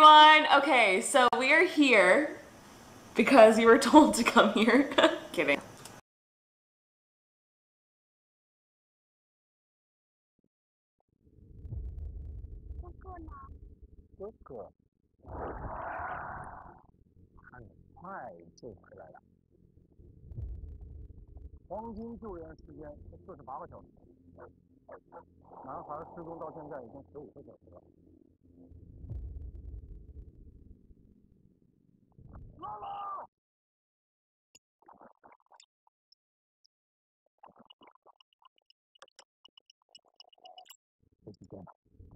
everyone. Okay, so we are here because you were told to come here. Kidding. 哥哥，很快就回来了。黄金救援时间是48个小时。男孩失踪到现在已经15个小时了。姥姥！这几天，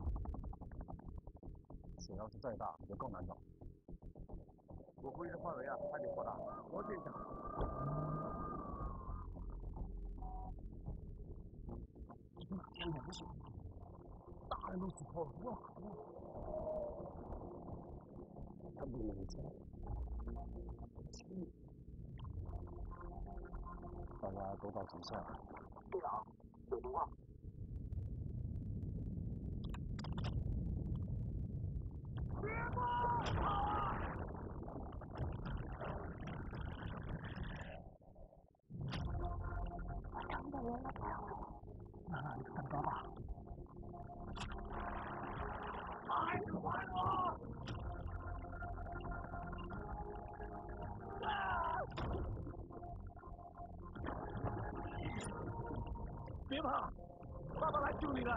水要是再大，就更难找。我估计这范围啊，还得扩大。我这下。天哪，不是，大人都死透了，哇！他不能走。大家都到极限了。队长，有情况。别跑！我找不到人了，那你看他吧。还是还我！别怕，爸爸来救你了。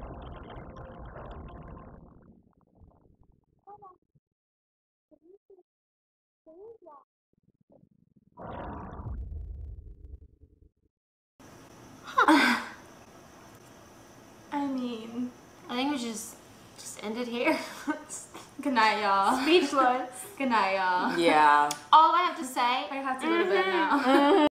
爸爸，什么事？什么意思啊？ I mean, I think we just end it here. good night, y'all. Speechless. Good night, y'all. Yeah. All I have to say, I have to go to bed now.